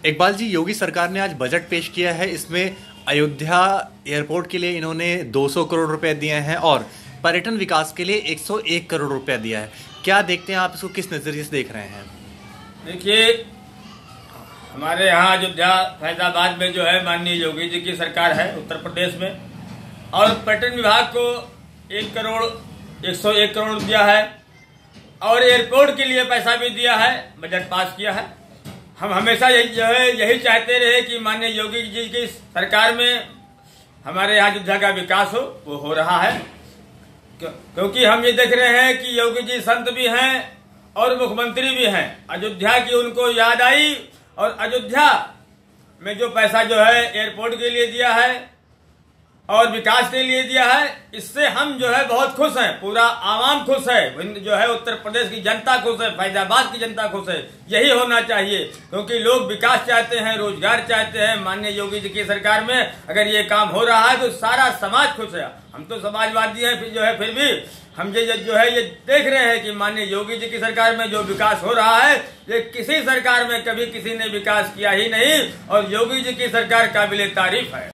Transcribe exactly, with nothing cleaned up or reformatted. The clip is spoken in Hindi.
इकबाल जी, योगी सरकार ने आज बजट पेश किया है। इसमें अयोध्या एयरपोर्ट के लिए इन्होंने दो सौ करोड़ रुपए दिए हैं और पर्यटन विकास के लिए एक सौ एक करोड़ रुपया दिया है। क्या देखते हैं आप इसको, किस नज़रिए से देख रहे हैं? देखिए, हमारे यहाँ अयोध्या फैजाबाद में जो है माननीय योगी जी की सरकार है उत्तर प्रदेश में, और पर्यटन विभाग को एक करोड़ एक सौ एक करोड़ दिया है और एयरपोर्ट के लिए पैसा भी दिया है, बजट पास किया है। हम हमेशा यही जो है यही चाहते रहे कि माननीय योगी जी की सरकार में हमारे यहाँ अयोध्या का विकास हो, वो हो रहा है। क्योंकि हम ये देख रहे हैं कि योगी जी संत भी हैं और मुख्यमंत्री भी हैं। अयोध्या की उनको याद आई और अयोध्या में जो पैसा जो है एयरपोर्ट के लिए दिया है और विकास के लिए दिया है, इससे हम जो है बहुत खुश हैं। पूरा आवाम खुश है, जो है उत्तर प्रदेश की जनता खुश है, फैजाबाद की जनता खुश है। यही होना चाहिए, क्योंकि लोग विकास चाहते हैं, रोजगार चाहते हैं। माननीय योगी जी की सरकार में अगर ये काम हो रहा है तो सारा समाज खुश है। हम तो समाजवादी हैं, फिर जो है फिर भी हम ये जो है ये देख रहे हैं कि माननीय योगी जी की सरकार में जो विकास हो रहा है, ये किसी सरकार में कभी किसी ने विकास किया ही नहीं, और योगी जी की सरकार काबिले तारीफ है।